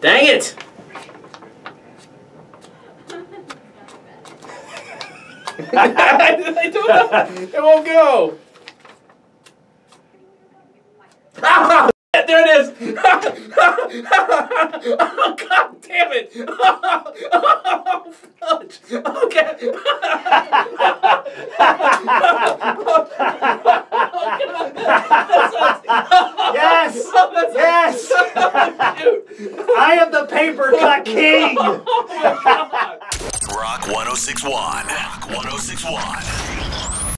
Dang it! I don't know. It won't go. Ah, there it is. Oh, God damn it. Oh, fudge. Okay. Yes! Yes! I am the paper cut king! Rock 1061. Rock 1061.